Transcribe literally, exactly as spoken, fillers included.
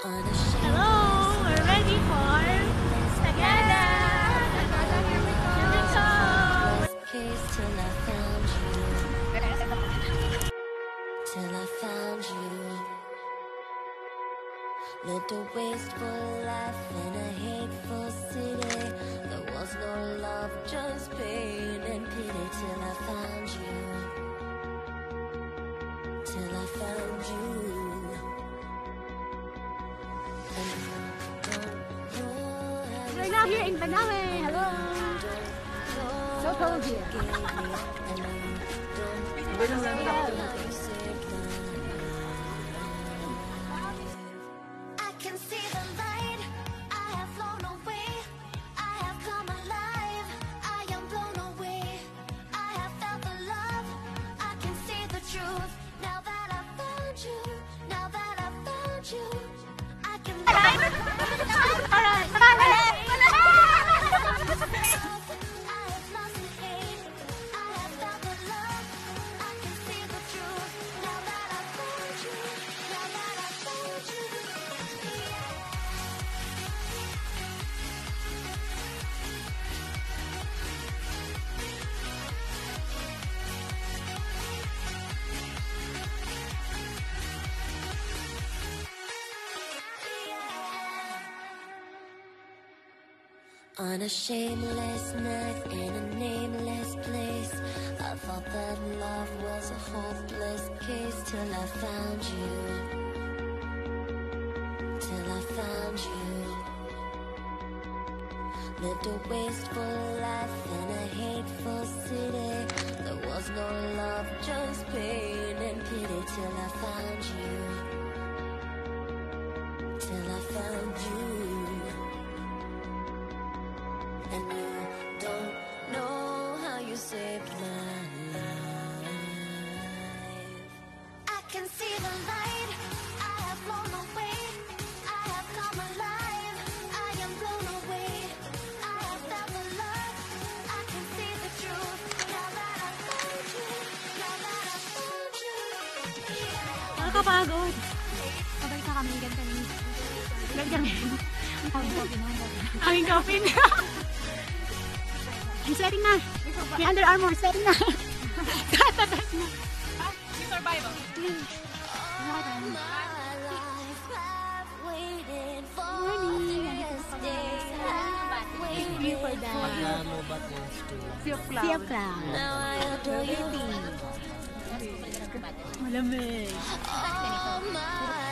Hello! We're ready for Sagada! Sagada, here we go! Here we go! Till I found you. Lived a wasteful life in a hateful city. There was no love, just pain and pity. Till I found you. Till I found you. We're now here in Banawe. Hello. So cold here. I can see the light. I have flown away. I have come alive. I am blown away. I have felt the love. I can see the truth. Now that I found you. Now that I found you. I can. On a shameless night in a nameless place, I thought that love was a hopeless case. Till I found you. Till I found you. Lived a wasteful life in a hateful city. There was no love, just pain and pity. Till I found you. Till I found you. And you don't know how you saved my life. I can see the light. I have flown away. I have come alive. I am blown away. I have felt the love. I can see the truth. Now that I found you. Now that I found you. Nakakapagod. Sabay sa kami ganito ni. Ganyan. Ang coffee na. Ang coffee na. I'm sweating na. May Under Armour, sweating na. Tatatas na. You survive. Thank you for that. Siap lang. Malamig.